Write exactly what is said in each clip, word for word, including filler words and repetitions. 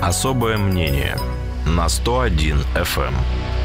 Особое мнение на сто один эф эм.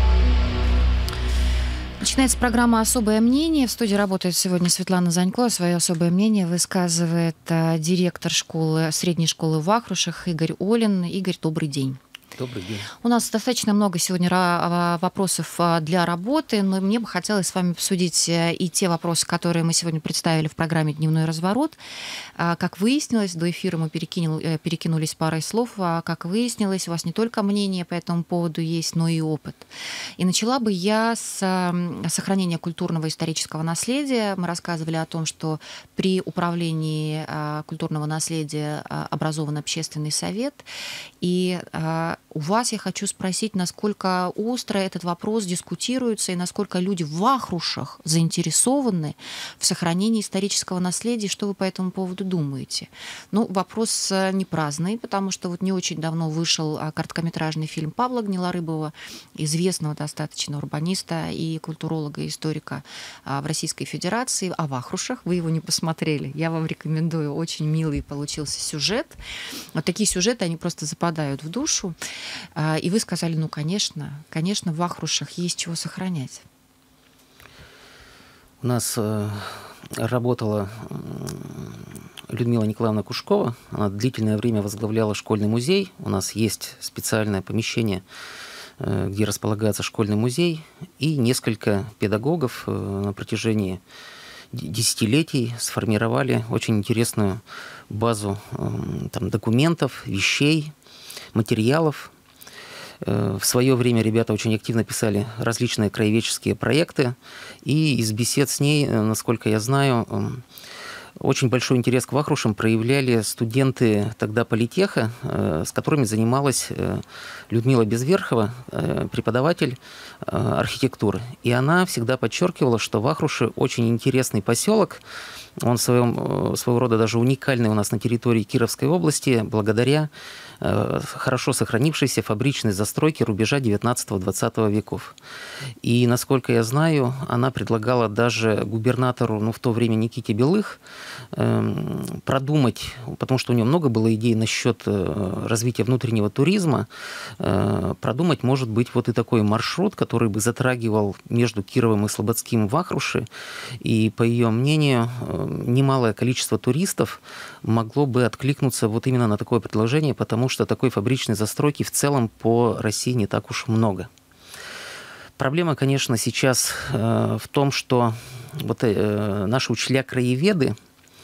Начинается программа «Особое мнение». В студии работает сегодня Светлана Занько. Свое особое мнение высказывает а, директор школы, средней школы в Вахрушах Игорь Олин. Игорь, добрый день. Добрый день. У нас достаточно много сегодня вопросов для работы, но мне бы хотелось с вами обсудить и те вопросы, которые мы сегодня представили в программе «Дневной разворот». Как выяснилось, до эфира мы перекинулись парой слов. Как выяснилось, у вас не только мнение по этому поводу есть, но и опыт. И начала бы я с сохранения культурного исторического наследия. Мы рассказывали о том, что при управлении культурного наследия образован общественный совет. И у вас я хочу спросить, насколько остро этот вопрос дискутируется и насколько люди в Вахрушах заинтересованы в сохранении исторического наследия. Что вы по этому поводу думаете? Ну, вопрос не праздный, потому что вот не очень давно вышел короткометражный фильм Павла Гнилорыбова, известного достаточно урбаниста и культуролога, и историка в Российской Федерации, о Вахрушах. Вы его не посмотрели. Я вам рекомендую. Очень милый получился сюжет. Вот такие сюжеты, они просто западают в душу. И вы сказали, ну, конечно, конечно, в Вахрушах есть чего сохранять. У нас э, работала Людмила Николаевна Кушкова. Она длительное время возглавляла школьный музей. У нас есть специальное помещение, э, где располагается школьный музей. И несколько педагогов э, на протяжении десятилетий сформировали очень интересную базу э, там, документов, вещей, материалов. В свое время ребята очень активно писали различные краеведческие проекты, и из бесед с ней, насколько я знаю, очень большой интерес к Вахрушам проявляли студенты тогда политеха, с которыми занималась Людмила Безверхова, преподаватель архитектуры. И она всегда подчеркивала, что Вахруши очень интересный поселок. Он в своем, своего рода даже уникальный у нас на территории Кировской области, благодаря хорошо сохранившейся фабричной застройке рубежа девятнадцатого-двадцатого веков. И, насколько я знаю, она предлагала даже губернатору, ну, в то время Никите Белых, продумать, потому что у него много было идей насчет развития внутреннего туризма, продумать, может быть, вот и такой маршрут, который бы затрагивал между Кировым и Слободским Вахруши. И, по ее мнению, немалое количество туристов могло бы откликнуться вот именно на такое предложение, потому что такой фабричной застройки в целом по России не так уж много. Проблема, конечно, сейчас в том, что вот наши учителя-краеведы,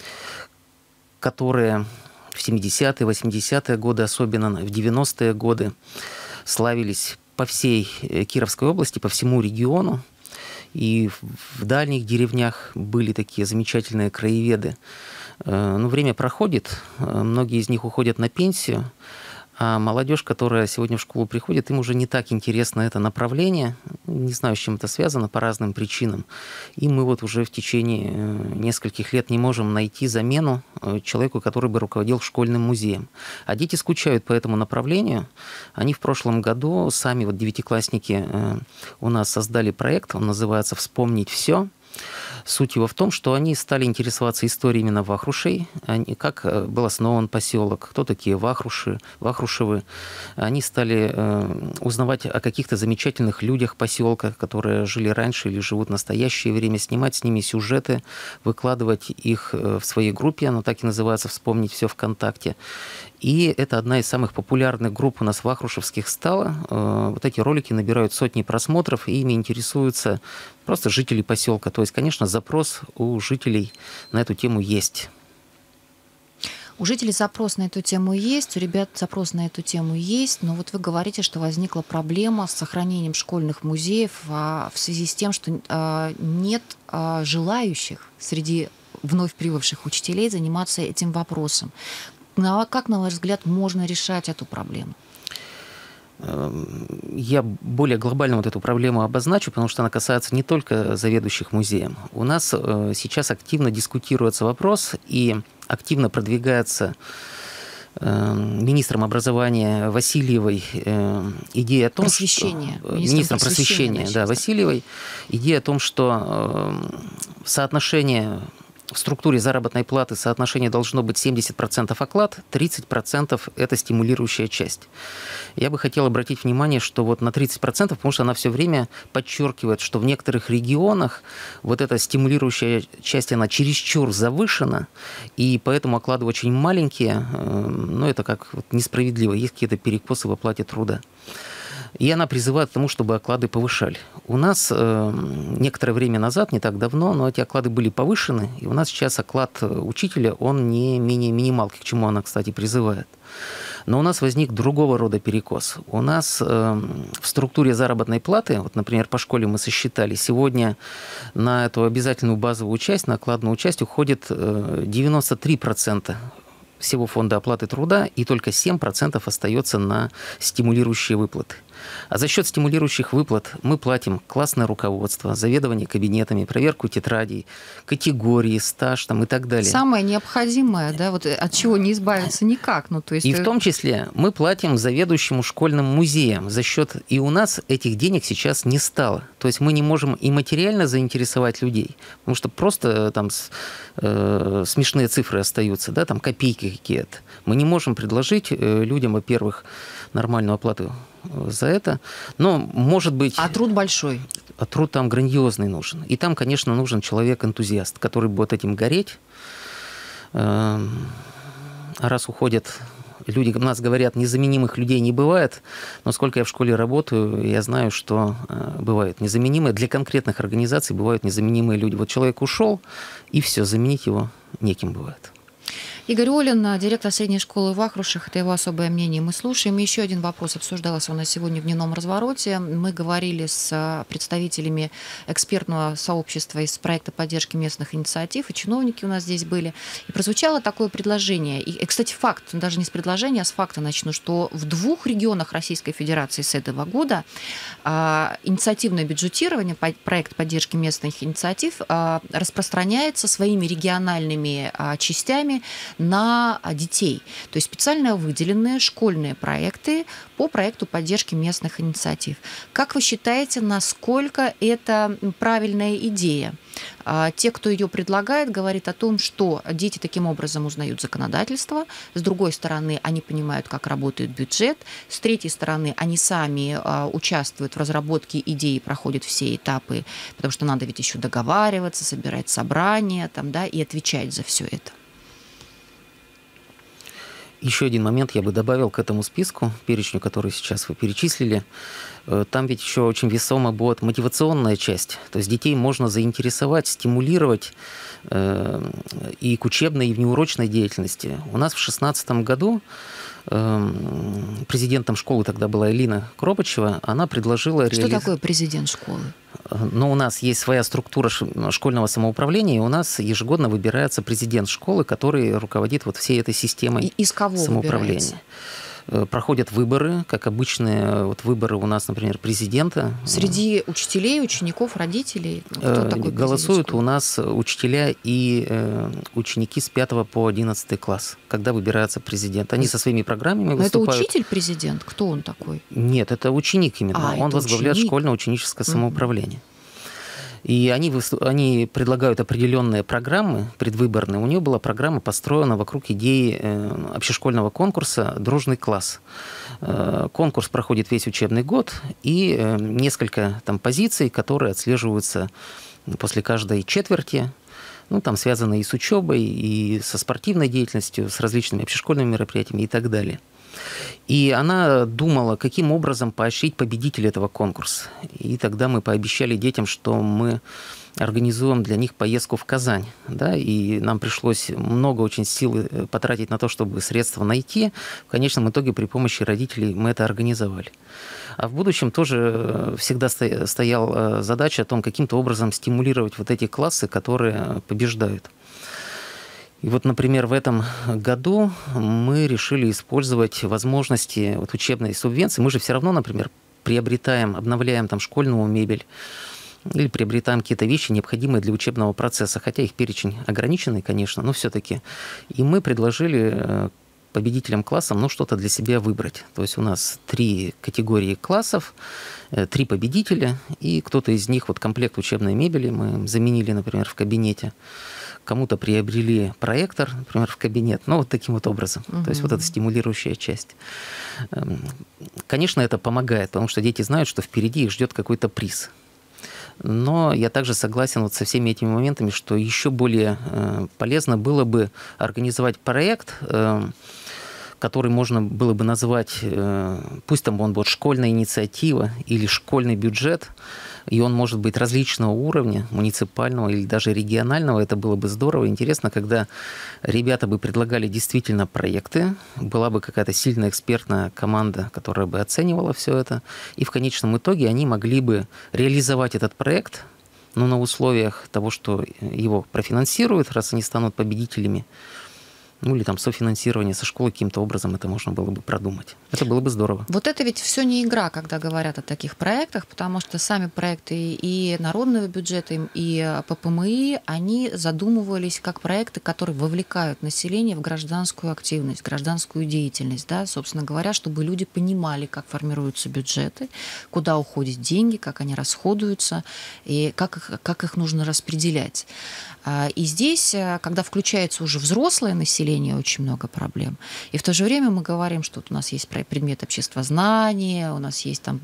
которые в семидесятые, восьмидесятые годы, особенно в девяностые годы, славились по всей Кировской области, по всему региону, и в дальних деревнях были такие замечательные краеведы. Но время проходит, многие из них уходят на пенсию, а молодежь, которая сегодня в школу приходит, им уже не так интересно это направление. Не знаю, с чем это связано, по разным причинам. И мы вот уже в течение нескольких лет не можем найти замену человеку, который бы руководил школьным музеем. А дети скучают по этому направлению. Они в прошлом году, сами вот девятиклассники у нас создали проект, он называется «Вспомнить все». Суть его в том, что они стали интересоваться историей именно Вахрушей, они, как был основан поселок, кто такие Вахруши, Вахрушевы. Они стали э, узнавать о каких-то замечательных людях поселка, которые жили раньше или живут в настоящее время, снимать с ними сюжеты, выкладывать их в своей группе, оно так и называется «Вспомнить все ВКонтакте». И это одна из самых популярных групп у нас вахрушевских стала. Вот эти ролики набирают сотни просмотров, и ими интересуются просто жители поселка. То есть, конечно, запрос у жителей на эту тему есть. У жителей запрос на эту тему есть, у ребят запрос на эту тему есть, но вот вы говорите, что возникла проблема с сохранением школьных музеев в связи с тем, что нет желающих среди вновь прибывших учителей заниматься этим вопросом. Как, на ваш взгляд, можно решать эту проблему? Я более глобально вот эту проблему обозначу, потому что она касается не только заведующих музеем. У нас сейчас активно дискутируется вопрос и активно продвигается министром образования Васильевой идея о том, просвещение. что... Министром просвещения, просвещения да, Васильевой идея о том, что соотношение в структуре заработной платы соотношение должно быть семьдесят процентов оклад, тридцать процентов – это стимулирующая часть. Я бы хотел обратить внимание, что вот на тридцать процентов, потому что она все время подчеркивает, что в некоторых регионах вот эта стимулирующая часть, она чересчур завышена, и поэтому оклады очень маленькие, но это как вот несправедливо, есть какие-то перекосы в оплате труда. И она призывает к тому, чтобы оклады повышали. У нас э, некоторое время назад, не так давно, но эти оклады были повышены, и у нас сейчас оклад учителя, он не менее минималки, к чему она, кстати, призывает. Но у нас возник другого рода перекос. У нас э, в структуре заработной платы, вот, например, по школе мы сосчитали, сегодня на эту обязательную базовую часть, на окладную часть уходит э, девяносто три процента всего фонда оплаты труда, и только семь процентов остается на стимулирующие выплаты. А за счет стимулирующих выплат мы платим классное руководство, заведование кабинетами, проверку тетрадей, категории, стаж там, и так далее. Самое необходимое, да, вот от чего не избавиться никак. Ну, то есть... И в том числе мы платим заведующему школьным музеем за счет... И у нас этих денег сейчас не стало. То есть мы не можем и материально заинтересовать людей, потому что просто там э, смешные цифры остаются, да, там копейки какие-то. Мы не можем предложить людям, во-первых, нормальную оплату за это, но, может быть... А труд большой. А труд там грандиозный нужен. И там, конечно, нужен человек-энтузиаст, который будет этим гореть. А раз уходят люди, у нас говорят, незаменимых людей не бывает, но сколько я в школе работаю, я знаю, что бывают незаменимые. Для конкретных организаций бывают незаменимые люди. Вот человек ушел, и все, заменить его неким бывает. Игорь Олин, директор средней школы в Вахрушах, это его особое мнение. Мы слушаем. Еще один вопрос обсуждался у нас сегодня в дневном развороте. Мы говорили с представителями экспертного сообщества из проекта поддержки местных инициатив, и чиновники у нас здесь были. И прозвучало такое предложение. И, кстати, факт, даже не с предложения, а с факта начну, что в двух регионах Российской Федерации с этого года а, инициативное бюджетирование, проект поддержки местных инициатив а, распространяется своими региональными а, частями на детей. То есть специально выделенные школьные проекты по проекту поддержки местных инициатив. Как вы считаете, насколько это правильная идея? Те, кто ее предлагает, говорят о том, что дети таким образом узнают законодательство, с другой стороны, они понимают, как работает бюджет, с третьей стороны, они сами участвуют в разработке идеи, проходят все этапы, потому что надо ведь еще договариваться, собирать собрания там, да, и отвечать за все это. Еще один момент я бы добавил к этому списку, перечню, который сейчас вы перечислили. Там ведь еще очень весомо будет мотивационная часть. То есть детей можно заинтересовать, стимулировать э, и к учебной, и в неурочной деятельности. У нас в две тысячи шестнадцатом году э, президентом школы тогда была Элина Кропачева. Она предложила... Что реализ... такое президент школы? Ну, у нас есть своя структура школьного самоуправления, и у нас ежегодно выбирается президент школы, который руководит вот всей этой системой и из кого самоуправления. Выбирается? Проходят выборы, как обычные вот выборы у нас, например, президента. Среди учителей, учеников, родителей? Кто такой голосуют у нас учителя и ученики с пятого по одиннадцатый класс, когда выбирается президент. Они со своими программами Но выступают. Это учитель-президент? Кто он такой? Нет, это ученик именно. А, он это возглавляет ученик. школьно-ученическое самоуправление. И они, они предлагают определенные программы предвыборные. У нее была программа построена вокруг идеи общешкольного конкурса «Дружный класс». Конкурс проходит весь учебный год, и несколько там позиций, которые отслеживаются после каждой четверти. Ну, там связаны и с учебой, и со спортивной деятельностью, с различными общешкольными мероприятиями и так далее. И она думала, каким образом поощрить победителя этого конкурса. И тогда мы пообещали детям, что мы организуем для них поездку в Казань. Да? И нам пришлось много очень сил потратить на то, чтобы средства найти. В конечном итоге при помощи родителей мы это организовали. А в будущем тоже всегда стояла задача о том, каким-то образом стимулировать вот эти классы, которые побеждают. И вот, например, в этом году мы решили использовать возможности вот учебной субвенции. Мы же все равно, например, приобретаем, обновляем там школьную мебель или приобретаем какие-то вещи, необходимые для учебного процесса, хотя их перечень ограниченный, конечно, но все-таки. И мы предложили победителям классам, ну, что-то для себя выбрать. То есть у нас три категории классов, три победителя, и кто-то из них, вот комплект учебной мебели мы заменили, например, в кабинете. кому-то приобрели проектор, например, в кабинет. Ну, вот таким вот образом. Угу. То есть вот эта стимулирующая часть. Конечно, это помогает, потому что дети знают, что впереди их ждет какой-то приз. Но я также согласен вот со всеми этими моментами, что еще более полезно было бы организовать проект, который можно было бы назвать, пусть там он будет школьная инициатива или школьный бюджет, и он может быть различного уровня, муниципального или даже регионального. Это было бы здорово. Интересно, когда ребята бы предлагали действительно проекты, была бы какая-то сильная экспертная команда, которая бы оценивала все это, и в конечном итоге они могли бы реализовать этот проект, но на условиях того, что его профинансируют, раз они станут победителями, ну или там софинансирование со школы каким-то образом это можно было бы продумать. Это было бы здорово. Вот это ведь все не игра, когда говорят о таких проектах, потому что сами проекты и народного бюджета, и ППМИ, они задумывались как проекты, которые вовлекают население в гражданскую активность, гражданскую деятельность, да, собственно говоря, чтобы люди понимали, как формируются бюджеты, куда уходят деньги, как они расходуются и как их, как их нужно распределять. И здесь, когда включается уже взрослое население, очень много проблем. И в то же время мы говорим, что вот у нас есть предмет обществознания, у нас есть там,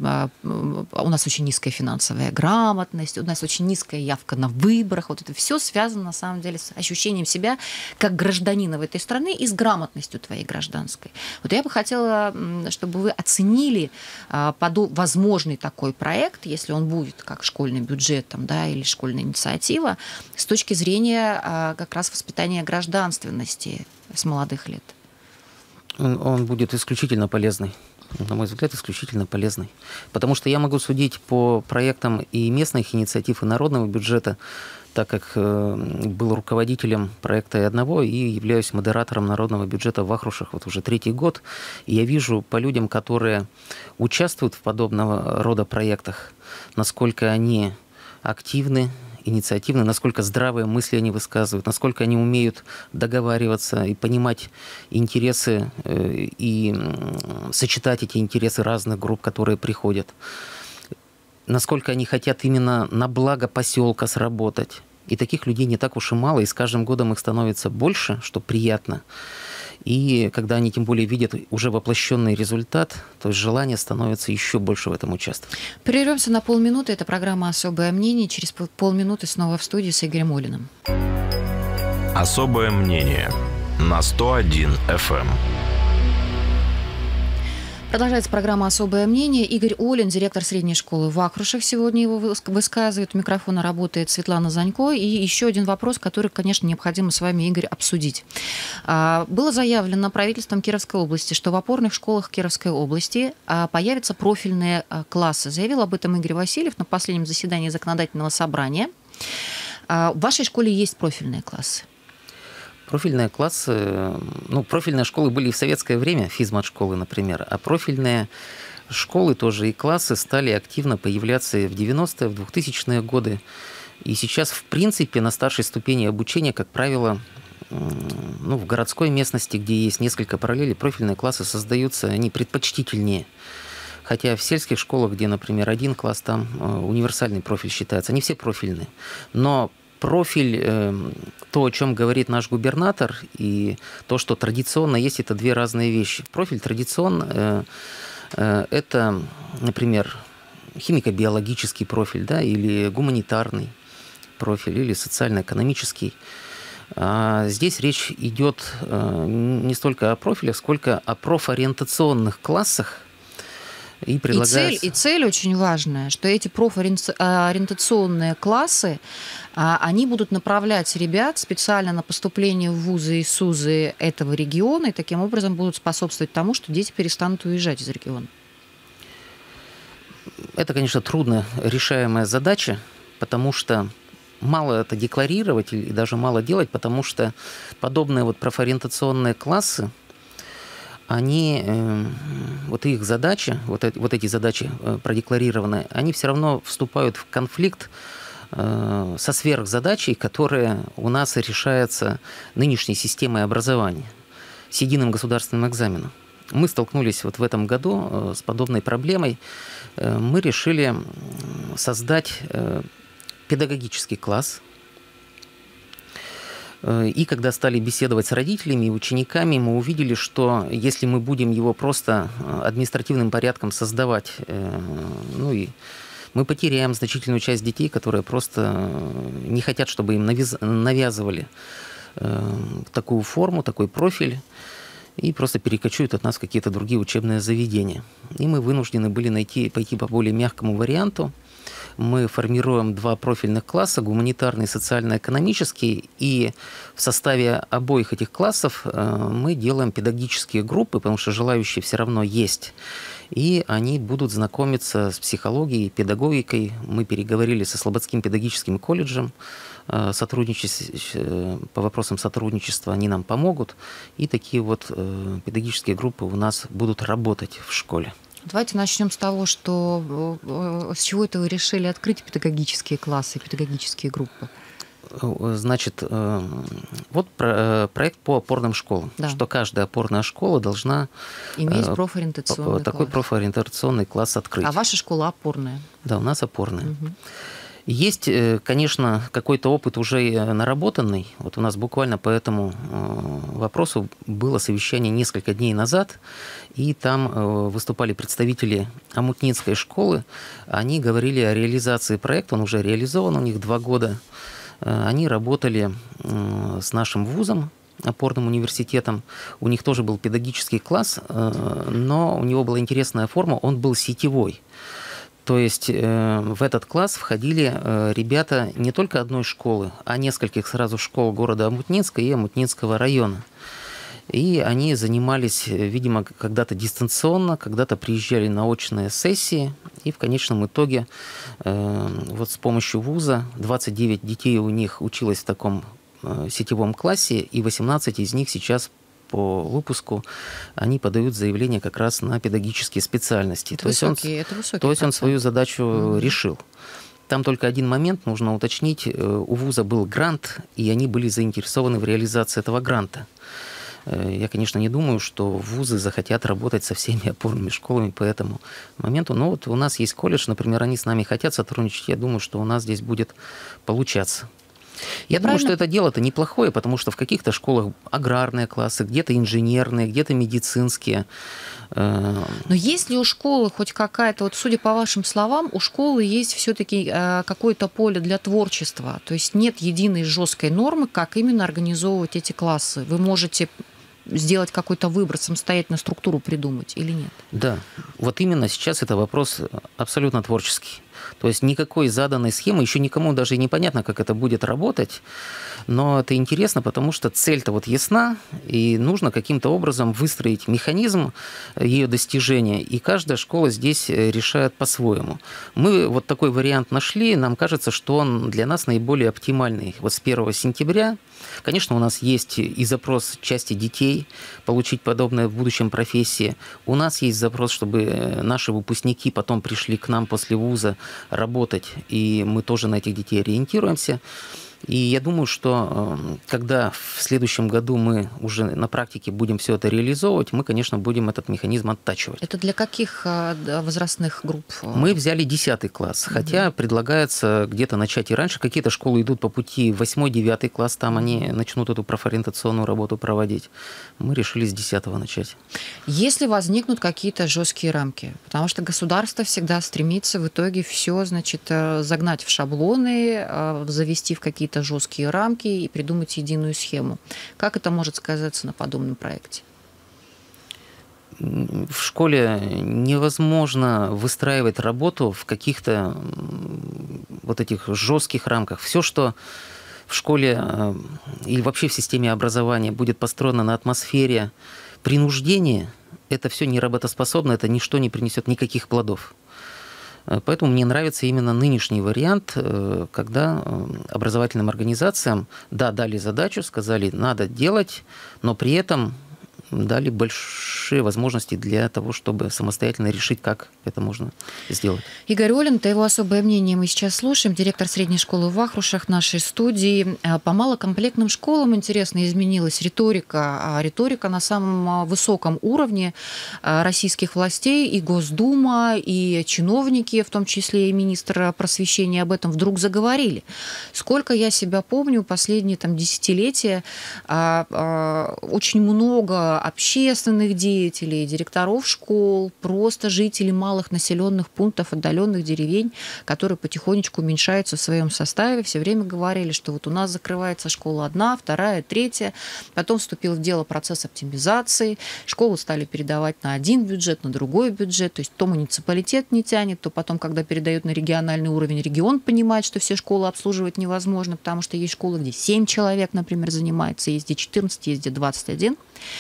у нас очень низкая финансовая грамотность, у нас очень низкая явка на выборах. Вот это все связано на самом деле с ощущением себя как гражданина в этой стране и с грамотностью твоей гражданской. Вот я бы хотела, чтобы вы оценили возможный такой проект, если он будет как школьный бюджет там, да, или школьная инициатива, с точки зрения как раз воспитания гражданственности с молодых лет. Он, он будет исключительно полезный. На мой взгляд, исключительно полезный. Потому что я могу судить по проектам и местных инициатив, и народного бюджета, так как был руководителем проекта и одного, и являюсь модератором народного бюджета в Вахрушах вот уже третий год. И я вижу по людям, которые участвуют в подобного рода проектах, насколько они активны, инициативны, насколько здравые мысли они высказывают, насколько они умеют договариваться и понимать интересы и сочетать эти интересы разных групп, которые приходят. Насколько они хотят именно на благо поселка сработать. И таких людей не так уж и мало, и с каждым годом их становится больше, что приятно. И когда они тем более видят уже воплощенный результат, то есть желание становится еще больше в этом участвовать. Прервемся на полминуты. Это программа «Особое мнение». Через полминуты снова в студии с Игорем Олиным. Особое мнение на сто один эф эм. Продолжается программа «Особое мнение». Игорь Олин, директор средней школы в Вахрушах, сегодня его высказывает. У микрофона работает Светлана Занько. И еще один вопрос, который, конечно, необходимо с вами, Игорь, обсудить. Было заявлено правительством Кировской области, что в опорных школах Кировской области появятся профильные классы. Заявил об этом Игорь Васильев на последнем заседании законодательного собрания. В вашей школе есть профильные классы? Профильные классы, ну, профильные школы были и в советское время, физмат-школы, например, а профильные школы тоже и классы стали активно появляться в девяностые, в двухтысячные годы. И сейчас, в принципе, на старшей ступени обучения, как правило, ну, в городской местности, где есть несколько параллелей, профильные классы создаются, они предпочтительнее. Хотя в сельских школах, где, например, один класс, там универсальный профиль считается, они все профильные. Но профиль, то, о чем говорит наш губернатор, и то, что традиционно есть, это две разные вещи. Профиль традиционно – это, например, химико-биологический профиль, да, или гуманитарный профиль, или социально-экономический. А здесь речь идет не столько о профилях, сколько о профориентационных классах. И, и, цель, и цель очень важная, что эти профориентационные классы, они будут направлять ребят специально на поступление в вузы и СУЗы этого региона, и таким образом будут способствовать тому, что дети перестанут уезжать из региона. Это, конечно, трудно решаемая задача, потому что мало это декларировать и даже мало делать, потому что подобные вот профориентационные классы, они, вот их задачи, вот эти, вот эти задачи продекларированные, они все равно вступают в конфликт со сверхзадачей, которая у нас решается нынешней системой образования, с единым государственным экзаменом. Мы столкнулись вот в этом году с подобной проблемой. Мы решили создать педагогический класс, И когда стали беседовать с родителями и учениками, мы увидели, что если мы будем его просто административным порядком создавать, ну и мы потеряем значительную часть детей, которые просто не хотят, чтобы им навязывали такую форму, такой профиль, и просто перекочуют от нас в какие-то другие учебные заведения. И мы вынуждены были найти, пойти по более мягкому варианту. Мы формируем два профильных класса, гуманитарный и социально-экономический, и в составе обоих этих классов мы делаем педагогические группы, потому что желающие все равно есть. И они будут знакомиться с психологией, педагогикой. Мы переговорили со Слободским педагогическим колледжем, по вопросам сотрудничества они нам помогут. И такие вот педагогические группы у нас будут работать в школе. Давайте начнем с того, что с чего это вы решили открыть педагогические классы, педагогические группы? Значит, вот проект по опорным школам, да. Что каждая опорная школа должна иметь профориентационный такой класс. профориентационный класс открыть. А ваша школа опорная? Да, у нас опорная. Угу. Есть, конечно, какой-то опыт уже наработанный. Вот у нас буквально по этому вопросу было совещание несколько дней назад, и там выступали представители Омутнинской школы. Они говорили о реализации проекта, он уже реализован у них два года. Они работали с нашим вузом, опорным университетом. У них тоже был педагогический класс, но у него была интересная форма, он был сетевой. То есть в этот класс входили ребята не только одной школы, а нескольких сразу школ города Омутнинска и Омутнинского района. И они занимались, видимо, когда-то дистанционно, когда-то приезжали на очные сессии. И в конечном итоге вот с помощью вуза двадцать девять детей у них училось в таком сетевом классе, и восемнадцать из них сейчас по выпуску они подают заявление как раз на педагогические специальности. Это то высокий, есть он, это высокий то есть он свою задачу mm-hmm. решил. Там только один момент нужно уточнить. У вуза был грант, и они были заинтересованы в реализации этого гранта. Я, конечно, не думаю, что вузы захотят работать со всеми опорными школами по этому моменту. Но вот у нас есть колледж, например, они с нами хотят сотрудничать. Я думаю, что у нас здесь будет получаться. Я, Я думаю, правильно... что это дело-то неплохое, потому что в каких-то школах аграрные классы, где-то инженерные, где-то медицинские. Но есть ли у школы хоть какая-то, вот судя по вашим словам, у школы есть все-таки какое-то поле для творчества? То есть нет единой жесткой нормы, как именно организовывать эти классы? Вы можете сделать какой-то выбор, самостоятельно структуру придумать или нет? Да, вот именно сейчас это вопрос абсолютно творческий. То есть никакой заданной схемы, еще никому даже непонятно, как это будет работать, но это интересно, потому что цель-то вот ясна, и нужно каким-то образом выстроить механизм ее достижения, и каждая школа здесь решает по-своему. Мы вот такой вариант нашли, нам кажется, что он для нас наиболее оптимальный. Вот с первого сентября, конечно, у нас есть и запрос части детей получить подобное в будущем профессии, у нас есть запрос, чтобы наши выпускники потом пришли к нам после вуза работать, и мы тоже на этих детей ориентируемся. И я думаю, что когда в следующем году мы уже на практике будем все это реализовывать, мы, конечно, будем этот механизм оттачивать. Это для каких возрастных групп? Мы взяли десятый класс, угу. хотя предлагается где-то начать и раньше. Какие-то школы идут по пути восьмой-девятый класс, там они начнут эту профориентационную работу проводить. Мы решили с десятого начать. Если возникнут какие-то жесткие рамки, потому что государство всегда стремится в итоге все, значит, загнать в шаблоны, завести в какие-то жесткие рамки и придумать единую схему. Как это может сказаться на подобном проекте? В школе невозможно выстраивать работу в каких-то вот этих жестких рамках. Все, что в школе и вообще в системе образования будет построено на атмосфере принуждения, это все не работоспособно, это ничто не принесет никаких плодов. Поэтому мне нравится именно нынешний вариант, когда образовательным организациям, да, дали задачу, сказали, надо делать, но при этом дали большие возможности для того, чтобы самостоятельно решить, как это можно сделать. Игорь Олин, это его особое мнение мы сейчас слушаем, директор средней школы в Вахрушах нашей студии. По малокомплектным школам, интересно, изменилась риторика. Риторика на самом высоком уровне российских властей, и Госдума, и чиновники, в том числе и министр просвещения, об этом вдруг заговорили. Сколько я себя помню, последние там, десятилетия очень много общественных деятелей, директоров школ, просто жителей малых населенных пунктов, отдаленных деревень, которые потихонечку уменьшаются в своем составе, все время говорили, что вот у нас закрывается школа одна, вторая, третья. Потом вступил в дело процесс оптимизации. Школу стали передавать на один бюджет, на другой бюджет. То есть то муниципалитет не тянет, то потом, когда передают на региональный уровень, регион понимает, что все школы обслуживать невозможно, потому что есть школы, где семь человек, например, занимается, есть где четырнадцать, есть где двадцать один.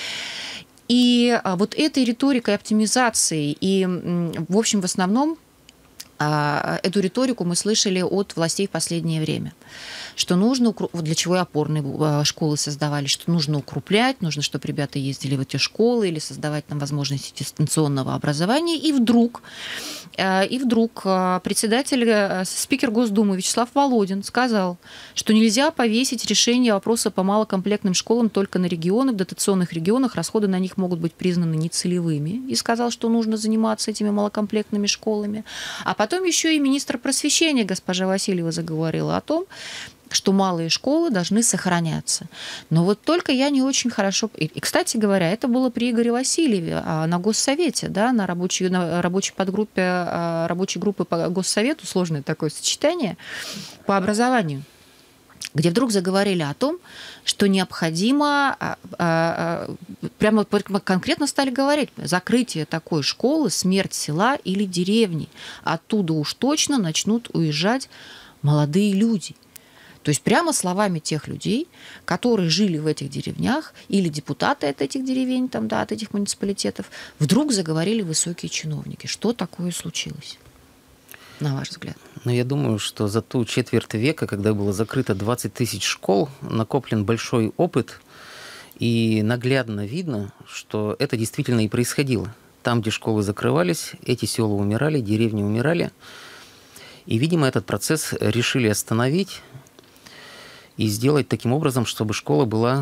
И вот этой риторикой оптимизации и, в общем, в основном эту риторику мы слышали от властей в последнее время, что нужно, для чего и опорные школы создавали, что нужно укреплять, нужно, чтобы ребята ездили в эти школы или создавать там возможности дистанционного образования. И вдруг, и вдруг председатель, спикер Госдумы Вячеслав Володин сказал, что нельзя повесить решение вопроса по малокомплектным школам только на регионы. В дотационных регионах расходы на них могут быть признаны нецелевыми. И сказал, что нужно заниматься этими малокомплектными школами. А потом еще и министр просвещения госпожа Васильева заговорила о том, что малые школы должны сохраняться. Но вот только я не очень хорошо... И, кстати говоря, это было при Игоре Васильеве на Госсовете, да, на рабочей, на рабочей подгруппе, рабочей группы по Госсовету, сложное такое сочетание, по образованию, где вдруг заговорили о том, что необходимо, прямо конкретно стали говорить, закрытие такой школы, смерть села или деревни. Оттуда уж точно начнут уезжать молодые люди. То есть прямо словами тех людей, которые жили в этих деревнях, или депутаты от этих деревень, там, да, от этих муниципалитетов, вдруг заговорили высокие чиновники. Что такое случилось, на ваш взгляд? Ну, я думаю, что за ту четверть века, когда было закрыто двадцать тысяч школ, накоплен большой опыт, и наглядно видно, что это действительно и происходило. Там, где школы закрывались, эти села умирали, деревни умирали. И, видимо, этот процесс решили остановить и сделать таким образом, чтобы школа была,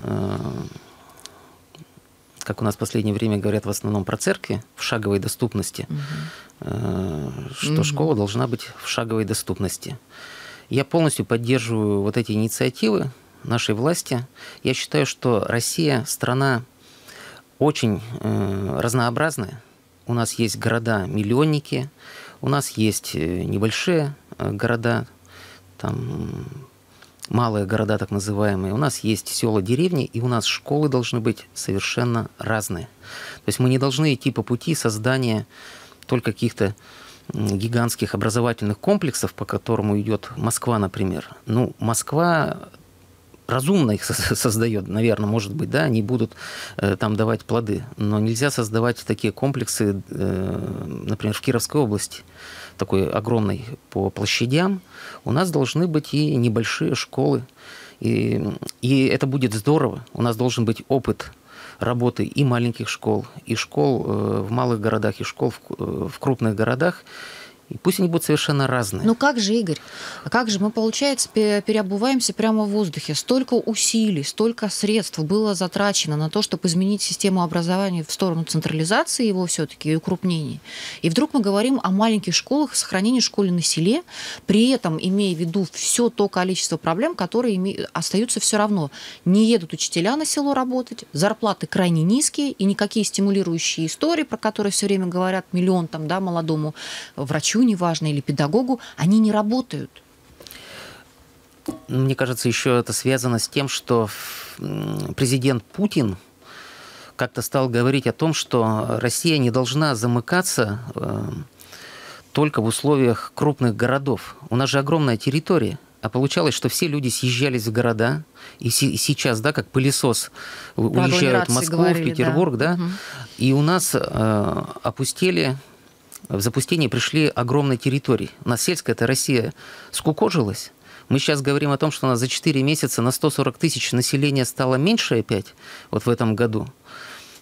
как у нас в последнее время говорят в основном про церкви, в шаговой доступности, угу. что угу. школа должна быть в шаговой доступности. Я полностью поддерживаю вот эти инициативы нашей власти. Я считаю, что Россия страна очень разнообразная. У нас есть города-миллионники, у нас есть небольшие города, там, малые города так называемые, у нас есть села, деревни, и у нас школы должны быть совершенно разные. То есть мы не должны идти по пути создания только каких-то гигантских образовательных комплексов, по которому идет Москва, например. Ну, Москва разумно их создает, наверное, может быть, да, они будут э, там давать плоды, но нельзя создавать такие комплексы, э, например, в Кировской области, такой огромной по площадям. У нас должны быть и небольшие школы, и, и это будет здорово. У нас должен быть опыт работы и маленьких школ, и школ э, в малых городах, и школ в, в крупных городах. И пусть они будут совершенно разные. Ну как же, Игорь, как же мы, получается, переобуваемся прямо в воздухе? Столько усилий, столько средств было затрачено на то, чтобы изменить систему образования в сторону централизации его все-таки и укрупнения. И вдруг мы говорим о маленьких школах, сохранении школы на селе, при этом имея в виду все то количество проблем, которые име... остаются все равно. Не едут учителя на село работать, зарплаты крайне низкие, и никакие стимулирующие истории, про которые все время говорят, миллион там, да, молодому врачу, неважно, или педагогу, они не работают. Мне кажется, еще это связано с тем, что президент Путин как-то стал говорить о том, что Россия не должна замыкаться только в условиях крупных городов. У нас же огромная территория. А получалось, что все люди съезжались в города, и сейчас, да, как пылесос, уезжают в Москву, говорили, в Петербург, да, да угу. И у нас э, опустели... В запустение пришли огромные территории. У нас сельская эта Россия скукожилась. Мы сейчас говорим о том, что у нас за четыре месяца на сто сорок тысяч населения стало меньше опять, вот в этом году.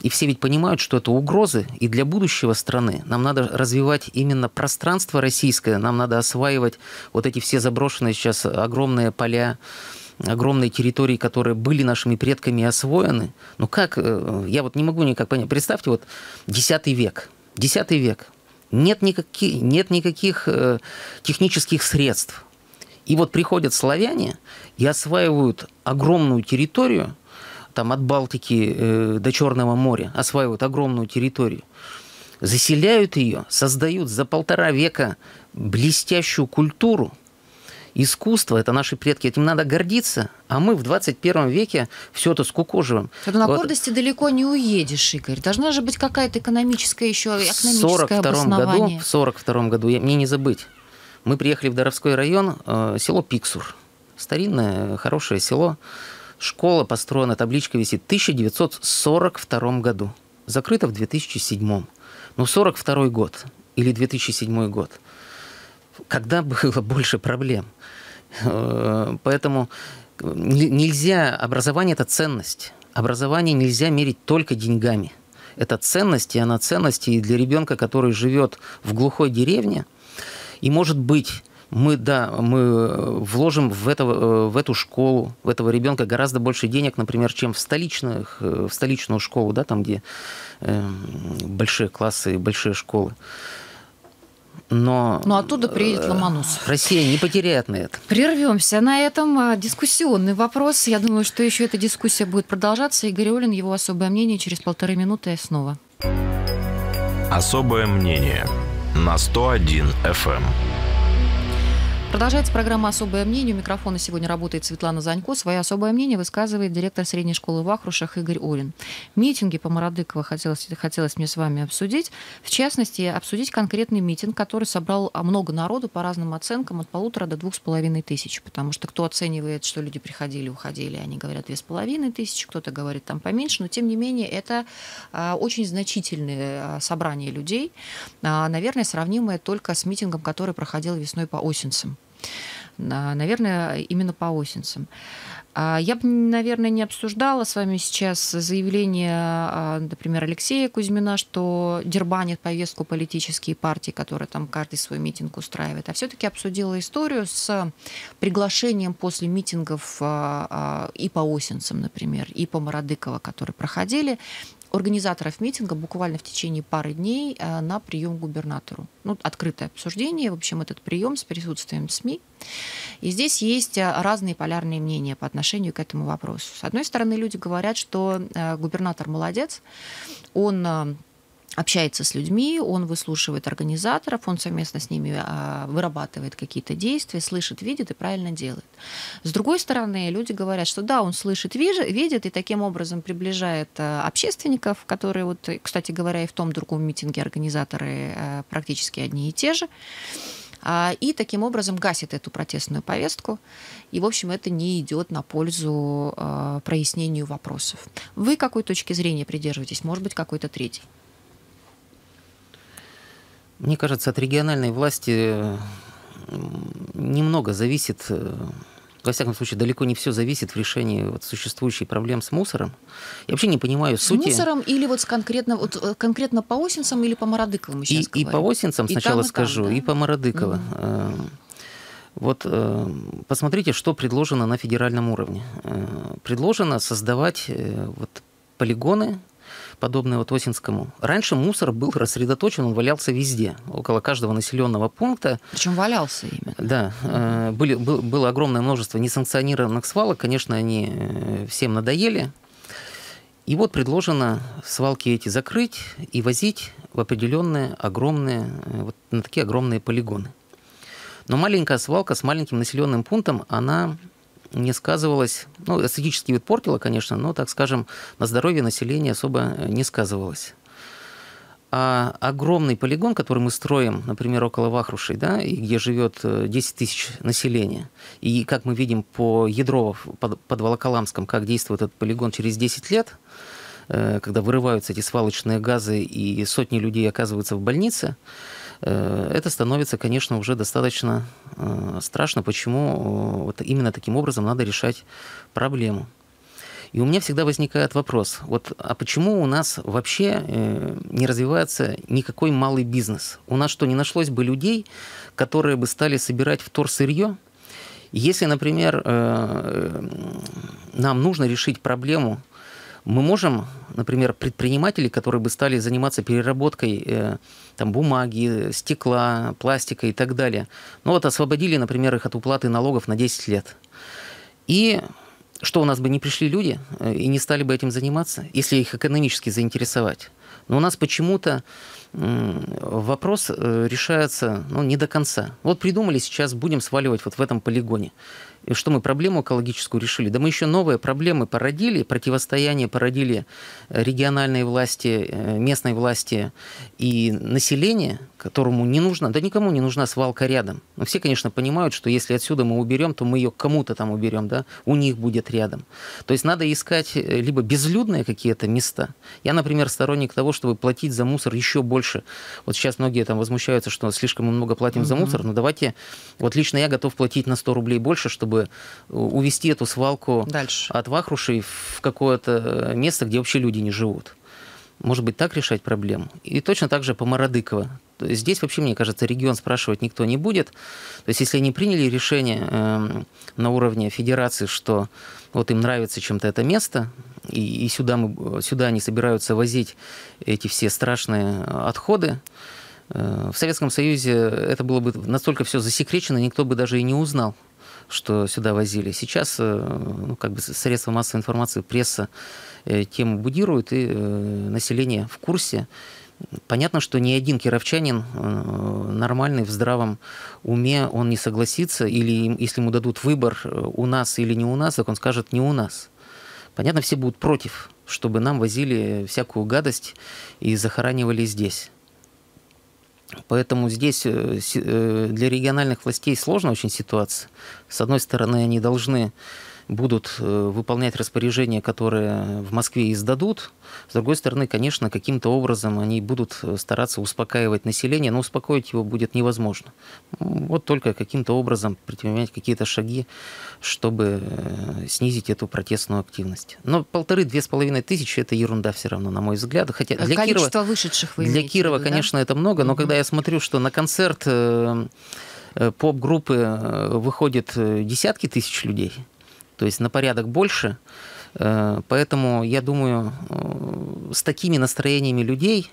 И все ведь понимают, что это угрозы, и для будущего страны нам надо развивать именно пространство российское, нам надо осваивать вот эти все заброшенные сейчас огромные поля, огромные территории, которые были нашими предками освоены. Ну как, я вот не могу никак понять. Представьте, вот десятый век, десятый век, нет никаких, нет никаких технических средств. И вот приходят славяне и осваивают огромную территорию, там от Балтики э, до Черного моря, осваивают огромную территорию, заселяют ее, создают за полтора века блестящую культуру, искусство, это наши предки, этим надо гордиться, а мы в двадцать первом веке все это скукоживаем. Это на вот. гордости далеко не уедешь, Игорь. Должна же быть какая-то экономическая еще экономическое обоснование. В сорок втором году, я, мне не забыть, мы приехали в Даровской район, э, село Пиксур, старинное, хорошее село. Школа построена, табличка висит в тысяча девятьсот сорок втором году. Закрыта в две тысячи седьмом. Ну, сорок второй год или две тысячи седьмой год. Когда было больше проблем. Поэтому нельзя... Образование – это ценность. Образование нельзя мерить только деньгами. Это ценность, и она ценность и для ребенка, который живет в глухой деревне. И, может быть... Мы, да, мы вложим в, это, в эту школу, в этого ребенка гораздо больше денег, например, чем в, столичных, в столичную школу, да, там, где э, большие классы, большие школы. Но Но оттуда приедет Ломоносов. Россия не потеряет на это. Прервемся на этом. Дискуссионный вопрос. Я думаю, что еще эта дискуссия будет продолжаться. Игорь Олин, его особое мнение через полторы минуты снова. Особое мнение на сто один эф эм. Продолжается программа «Особое мнение». У микрофона сегодня работает Светлана Занько. Свое особое мнение высказывает директор средней школы в Вахрушах Игорь Олин. Митинги по Мародыково хотелось, хотелось мне с вами обсудить. В частности, обсудить конкретный митинг, который собрал много народу по разным оценкам от полутора до двух с половиной тысяч. Потому что кто оценивает, что люди приходили, уходили, они говорят две с половиной тысячи, кто-то говорит там поменьше. Но, тем не менее, это очень значительное собрание людей. Наверное, сравнимое только с митингом, который проходил весной по Осинцам. Наверное, именно по Осинцам. Я бы, наверное, не обсуждала с вами сейчас заявление, например, Алексея Кузьмина, что дербанит повестку политические партии, которые там каждый свой митинг устраивает, а все-таки обсудила историю с приглашением после митингов и по Осинцам, например, и по Мародыково, которые проходили, организаторов митинга буквально в течение пары дней на прием к губернатору. Ну, открытое обсуждение, в общем, этот прием с присутствием СМИ. И здесь есть разные полярные мнения по отношению к этому вопросу. С одной стороны, люди говорят, что губернатор молодец, он общается с людьми, он выслушивает организаторов, он совместно с ними вырабатывает какие-то действия, слышит, видит и правильно делает. С другой стороны, люди говорят, что да, он слышит, видит и таким образом приближает общественников, которые, вот, кстати говоря, и в том другом митинге организаторы практически одни и те же, и таким образом гасит эту протестную повестку. И, в общем, это не идет на пользу прояснению вопросов. Вы какой точки зрения придерживаетесь? Может быть, какой-то третий? Мне кажется, от региональной власти немного зависит, во всяком случае, далеко не все зависит в решении вот существующих проблем с мусором. Я вообще не понимаю с сути... С мусором или вот, с конкретно, вот конкретно по Осинцам или по Мародыково мы сейчас и, говорим? И по Осинцам и сначала там, и скажу, там, да? И по Мародыково. Mm-hmm. Вот посмотрите, что предложено на федеральном уровне. Предложено создавать вот полигоны, подобные вот Осинскому. Раньше мусор был рассредоточен, он валялся везде, около каждого населенного пункта. Причем валялся именно. Да. Mm-hmm. Были, был, было огромное множество несанкционированных свалок, конечно, они всем надоели. И вот предложено свалки эти закрыть и возить в определенные огромные, вот на такие огромные полигоны. Но маленькая свалка с маленьким населенным пунктом, она не сказывалась, ну, эстетически вид портила, конечно, но, так скажем, на здоровье населения особо не сказывалась. А огромный полигон, который мы строим, например, около Вахрушей, да, и где живет десять тысяч населения, и, как мы видим по Ядрово под, под Волоколамском, как действует этот полигон через десять лет, когда вырываются эти свалочные газы и сотни людей оказываются в больнице, это становится, конечно, уже достаточно страшно, почему вот именно таким образом надо решать проблему. И у меня всегда возникает вопрос, вот, а почему у нас вообще э, не развивается никакой малый бизнес? У нас что, не нашлось бы людей, которые бы стали собирать вторсырье? Если, например, э, нам нужно решить проблему, мы можем, например, предприниматели, которые бы стали заниматься переработкой э, там, бумаги, стекла, пластика и так далее, ну вот освободили, например, их от уплаты налогов на десять лет. И что, у нас бы не пришли люди и не стали бы этим заниматься, если их экономически заинтересовать? Но у нас почему-то вопрос решается, ну, не до конца. Вот придумали, сейчас будем сваливать вот в этом полигоне. И что мы проблему экологическую решили? Да мы еще новые проблемы породили, противостояние породили региональной власти, местной власти и населения, которому не нужно, да никому не нужна свалка рядом. Но все, конечно, понимают, что если отсюда мы уберем, то мы ее кому-то там уберем, да, у них будет рядом. То есть надо искать либо безлюдные какие-то места. Я, например, сторонник того, чтобы платить за мусор еще больше. Вот сейчас многие там возмущаются, что слишком мы много платим [S2] Угу. [S1] За мусор, но давайте, вот лично я готов платить на сто рублей больше, чтобы чтобы увести эту свалку дальше от Вахрушей в какое-то место, где вообще люди не живут. Может быть, так решать проблему. И точно так же по Мародыково. Здесь вообще, мне кажется, регион спрашивать никто не будет. То есть, если они приняли решение э, на уровне федерации, что вот им нравится чем-то это место, и, и сюда, мы, сюда они собираются возить эти все страшные отходы, э, в Советском Союзе это было бы настолько все засекречено, никто бы даже и не узнал, что сюда возили. Сейчас ну, как бы средства массовой информации, пресса э, тему будируют, и э, население в курсе. Понятно, что ни один кировчанин э, нормальный, в здравом уме, он не согласится, или если ему дадут выбор у нас или не у нас, так он скажет не у нас. Понятно, все будут против, чтобы нам возили всякую гадость и захоранивали здесь. Поэтому здесь для региональных властей сложная очень ситуация. С одной стороны, они должны будут выполнять распоряжения, которые в Москве издадут. С другой стороны, конечно, каким-то образом они будут стараться успокаивать население, но успокоить его будет невозможно. Вот только каким-то образом предпринимать какие-то шаги, чтобы снизить эту протестную активность. Но полторы-две с половиной тысячи – это ерунда все равно, на мой взгляд. Хотя для Количество Кирова, вышедших вы для Кирова, виду, конечно, да? Это много, но угу. когда я смотрю, что на концерт поп-группы выходит десятки тысяч людей, то есть на порядок больше. Поэтому, я думаю, с такими настроениями людей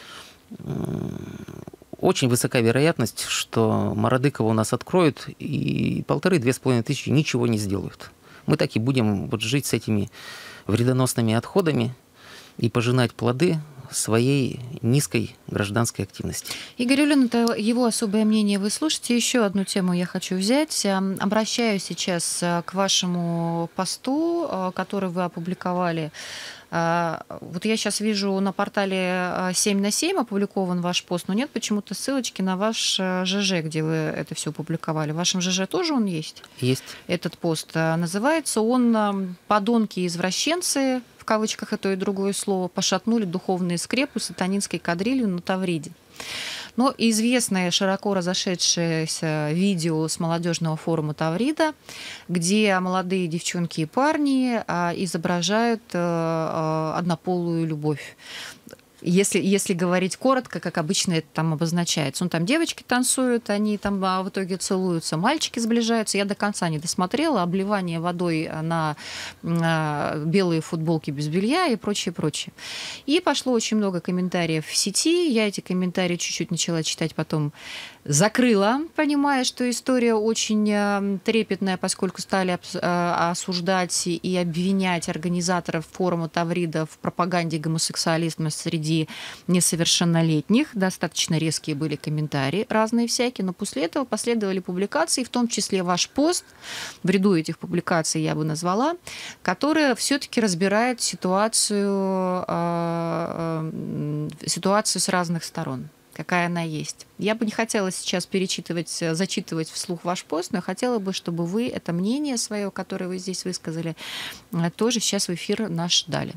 очень высока вероятность, что Мародыково у нас откроют, и полторы-две с половиной тысячи ничего не сделают. Мы так и будем вот жить с этими вредоносными отходами и пожинать плоды своей низкой гражданской активности. Игорь Улин, это его особое мнение. Вы слушаете. Еще одну тему я хочу взять. Обращаюсь сейчас к вашему посту, который вы опубликовали. Вот я сейчас вижу на портале семь на семь опубликован ваш пост, но нет почему-то ссылочки на ваш ЖЖ, где вы это все опубликовали. В вашем ЖЖ тоже он есть? Есть. Этот пост называется он «Подонки-извращенцы», в кавычках это и другое слово, пошатнули духовные скрепы сатанинской кадрилью на Тавриде. Но известное, широко разошедшееся видео с молодежного форума Таврида, где молодые девчонки и парни изображают однополую любовь. Если, если говорить коротко, как обычно это там обозначается. Ну, там девочки танцуют, они там в итоге целуются, мальчики сближаются. Я до конца не досмотрела. Обливание водой на, на белые футболки без белья и прочее, прочее. И пошло очень много комментариев в сети. Я эти комментарии чуть-чуть начала читать, потом закрыла, понимая, что история очень трепетная, поскольку стали осуждать и обвинять организаторов форума Таврида в пропаганде гомосексуализма среди несовершеннолетних. Достаточно резкие были комментарии, разные всякие, но после этого последовали публикации, в том числе ваш пост, в ряду этих публикаций я бы назвала, которая все-таки разбирает ситуацию, ситуацию с разных сторон, какая она есть. Я бы не хотела сейчас перечитывать, зачитывать вслух ваш пост, но я хотела бы, чтобы вы это мнение свое, которое вы здесь высказали, тоже сейчас в эфир наш дали.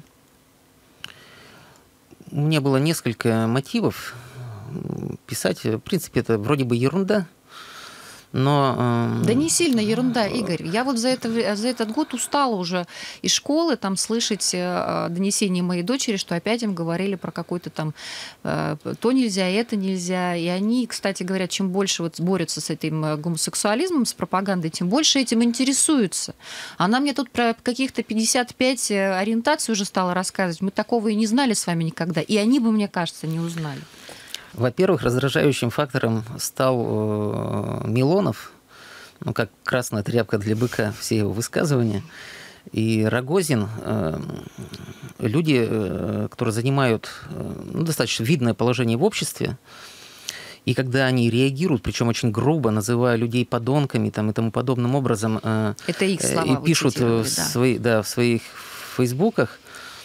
У меня было несколько мотивов писать. В принципе, это вроде бы ерунда. Но, да не сильно ерунда, Игорь. Я вот за, это, за этот год устала уже из школы там слышать донесения моей дочери, что опять им говорили про какой-то там то нельзя, это нельзя. И они, кстати говоря, чем больше вот борются с этим гомосексуализмом, с пропагандой, тем больше этим интересуются. Она мне тут про каких-то пятьдесят пять ориентаций уже стала рассказывать. Мы такого и не знали с вами никогда. И они бы, мне кажется, не узнали. Во-первых, раздражающим фактором стал э, Милонов, ну, как красная тряпка для быка, все его высказывания. И Рогозин, э, люди, э, которые занимают э, ну, достаточно видное положение в обществе, и когда они реагируют, причем очень грубо, называя людей подонками там, и тому подобным образом, э, это их слова, и пишут в, да. Свои, да, в своих фейсбуках,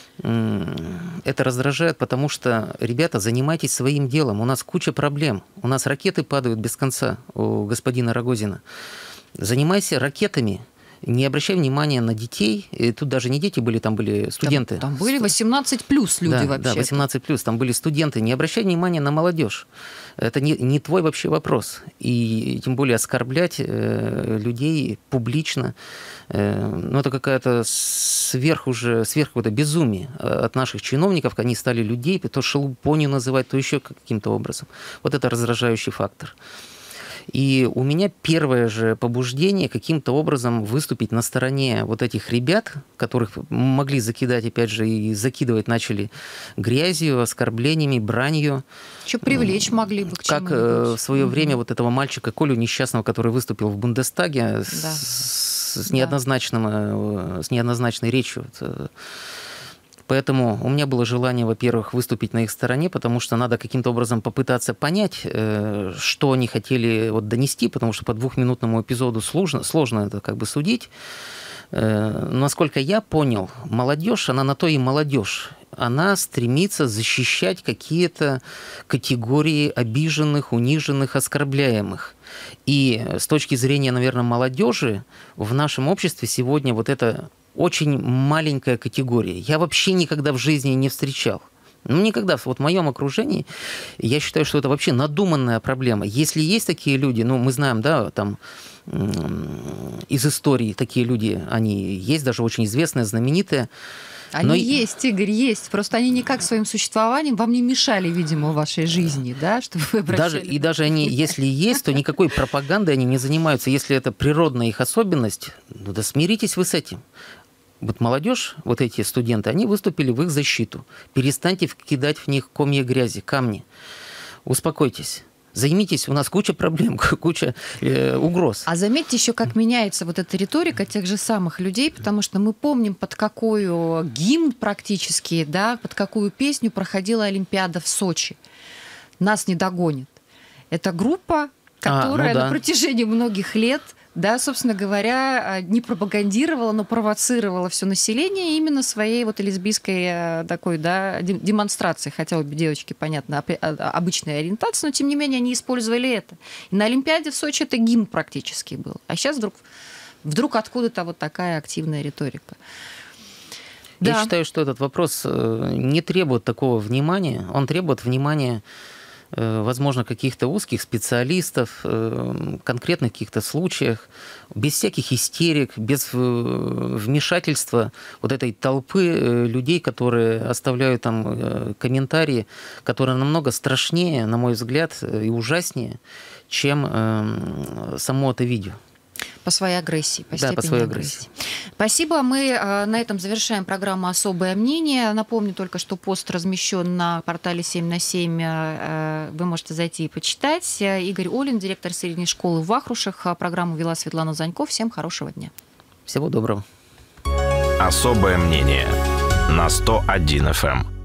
это раздражает, потому что, ребята, занимайтесь своим делом. У нас куча проблем. У нас ракеты падают без конца у господина Рогозина. Занимайся ракетами. Не обращай внимания на детей. И тут даже не дети были, там были студенты. Там, там были восемнадцать плюс люди, да, вообще. Да, восемнадцать плюс, там были студенты. Не обращай внимания на молодежь. Это не, не твой вообще вопрос. И тем более оскорблять э, людей публично. Э, ну, это какая-то сверх уже, сверх какое-то безумие от наших чиновников. Они стали людей то шелупонью называть, то еще каким-то образом. Вот это раздражающий фактор. И у меня первое же побуждение каким-то образом выступить на стороне вот этих ребят, которых могли закидать, опять же, и закидывать начали грязью, оскорблениями, бранью. Что привлечь могли бы к чему-нибудь. Как в свое mm-hmm. время вот этого мальчика Колю несчастного, который выступил в Бундестаге да. с, с, неоднозначным, да. с неоднозначной речью. Поэтому у меня было желание, во-первых, выступить на их стороне, потому что надо каким-то образом попытаться понять, что они хотели вот донести, потому что по двухминутному эпизоду сложно, сложно это как бы судить. Насколько я понял, молодежь, она на то и молодежь. Она стремится защищать какие-то категории обиженных, униженных, оскорбляемых. И с точки зрения, наверное, молодежи в нашем обществе сегодня вот это очень маленькая категория. Я вообще никогда в жизни не встречал. Ну, никогда. Вот в моем окружении я считаю, что это вообще надуманная проблема. Если есть такие люди, ну, мы знаем, да, там из истории такие люди, они есть, даже очень известные, знаменитые. Они но... есть, Игорь, есть. Просто они никак своим существованием вам не мешали, видимо, в вашей жизни, да, чтобы вы обращали... Даже, и даже они, если есть, то никакой пропагандой они не занимаются. Если это природная их особенность, ну да смиритесь вы с этим. Вот молодежь, вот эти студенты, они выступили в их защиту. Перестаньте кидать в них комья грязи, камни. Успокойтесь. Займитесь, у нас куча проблем, куча э, угроз. А заметьте еще, как меняется вот эта риторика тех же самых людей, потому что мы помним, под какую гимн практически, да, под какую песню проходила Олимпиада в Сочи. «Нас не догонит». Это группа, которая а, ну да. на протяжении многих лет, да, собственно говоря, не пропагандировала, но провоцировала все население именно своей вот лесбийской такой, да, демонстрацией. Хотя обе девочки, понятно, обычная ориентация, но тем не менее они использовали это. И на Олимпиаде в Сочи это гимн практически был. А сейчас вдруг, вдруг откуда-то вот такая активная риторика. Я да. считаю, что этот вопрос не требует такого внимания. Он требует внимания, возможно, каких-то узких специалистов, конкретных каких-то случаях, без всяких истерик, без вмешательства вот этой толпы людей, которые оставляют там комментарии, которые намного страшнее, на мой взгляд, и ужаснее, чем само это видео. По своей агрессии, по да, степени по своей агрессии. агрессии. Спасибо. Мы на этом завершаем программу «Особое мнение». Напомню только, что пост размещен на портале семь на семь. Вы можете зайти и почитать. Игорь Олин, директор средней школы в Вахрушах. Программу вела Светлана Занько. Всем хорошего дня. Всего доброго. «Особое мнение» на сто один эф эм.